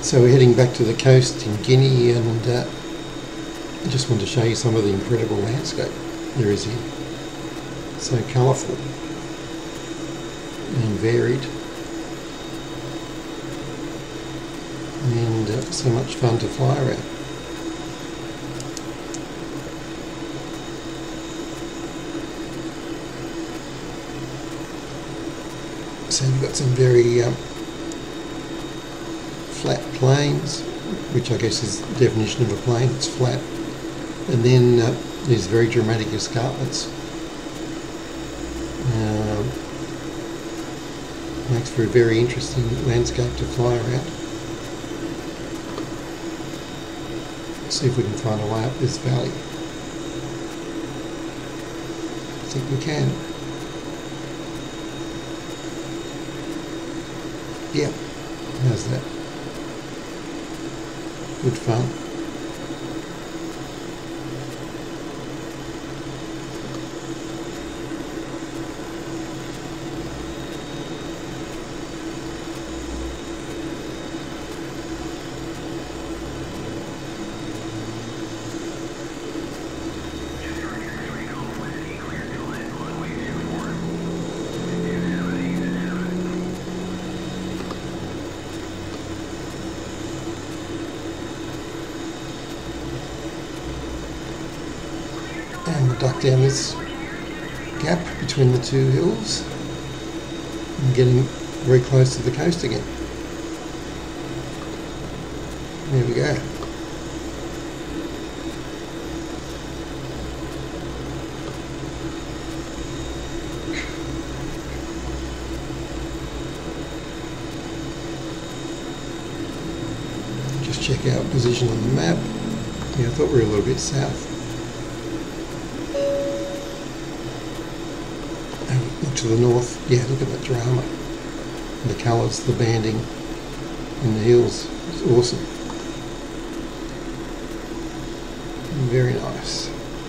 So we're heading back to the coast in Guinea, and I just want to show you some of the incredible landscape there is here. So colourful and varied, and so much fun to fly around. So you've got some very flat plains, which I guess is the definition of a plain, it's flat, and then these very dramatic escarpments. Makes for a very interesting landscape to fly around. Let's see if we can find a way up this valley. I think we can. Yep, how's that? Good fun. And we'll duck down this gap between the two hills and getting very close to the coast again. There we go. Just check our position on the map. Yeah, I thought we were a little bit south. Look to the north, yeah, look at that drama. The colours, the banding in the hills, it's awesome. Very nice.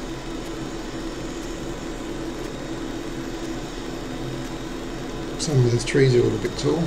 Some of those trees are a little bit tall.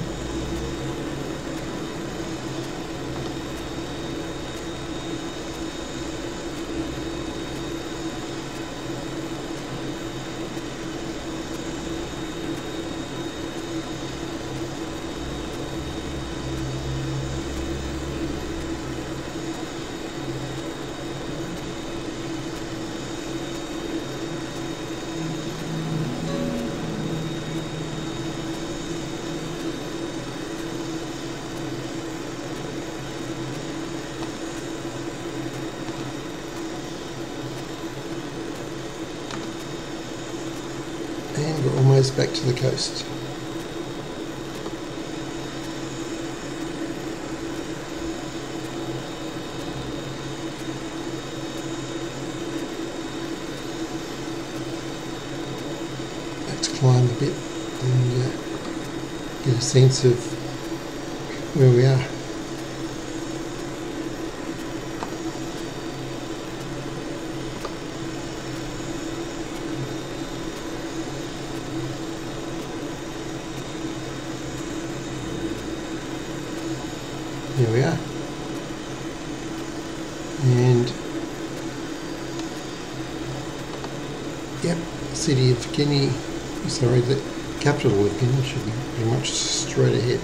And we're almost back to the coast. Let's climb a bit and get a sense of where we are. Here we are, and yep, city of Guinea, sorry, the capital of Guinea should be pretty much straight ahead.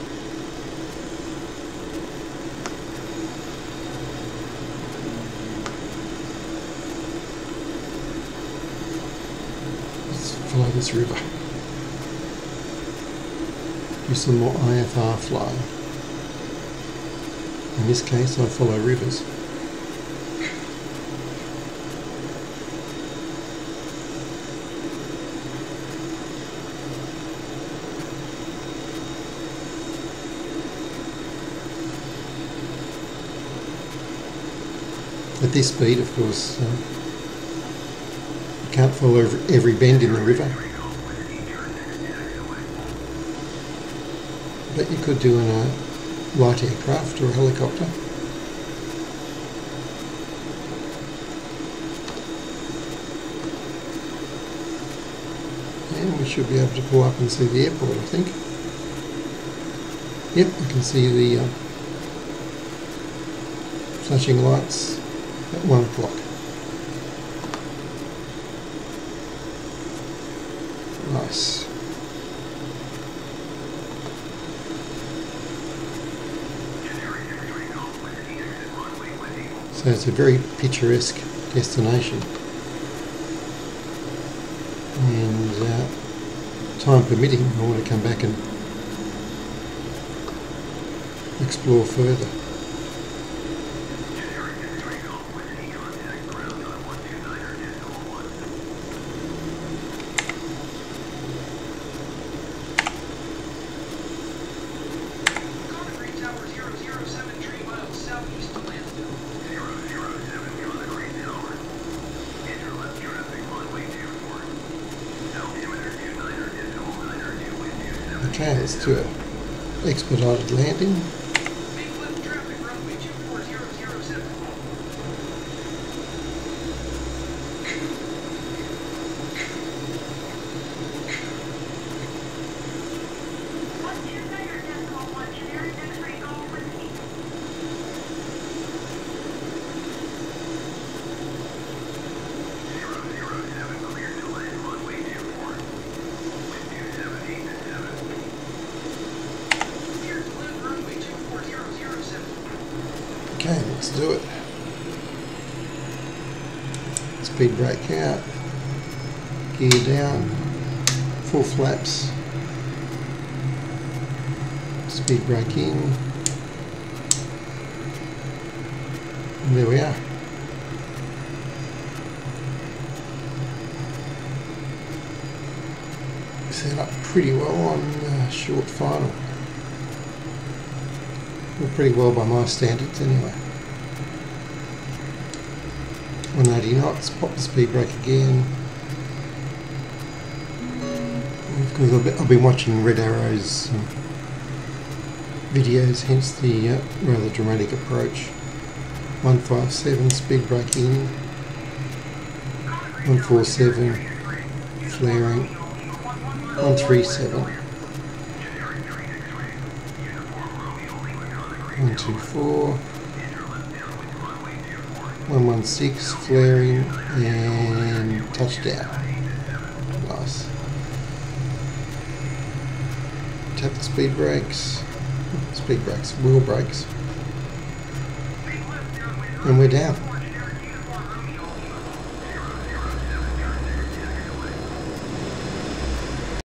Let's follow this river. Do some more IFR flying. In this case, I follow rivers. At this speed, of course, you can't follow every bend in the river, but you could do in a light aircraft or a helicopter. And we should be able to pull up and see the airport, I think. Yep, you can see the flashing lights at 1 o'clock. Nice. So it's a very picturesque destination, and time permitting, I want to come back and explore further. Okay, let's do an expedited landing. Okay, let's do it. Speed brake out, gear down, full flaps, speed brake in, and there we are. Set up pretty well on short final. Well, pretty well by my standards anyway. 180 knots, pop the speed brake again. Because I've been watching Red Arrow's videos, hence the rather dramatic approach. 157, speed brake in. 147, flaring. 137. 124, 116, flaring, and touchdown. Nice. Tap the speed brakes, wheel brakes, and we're down.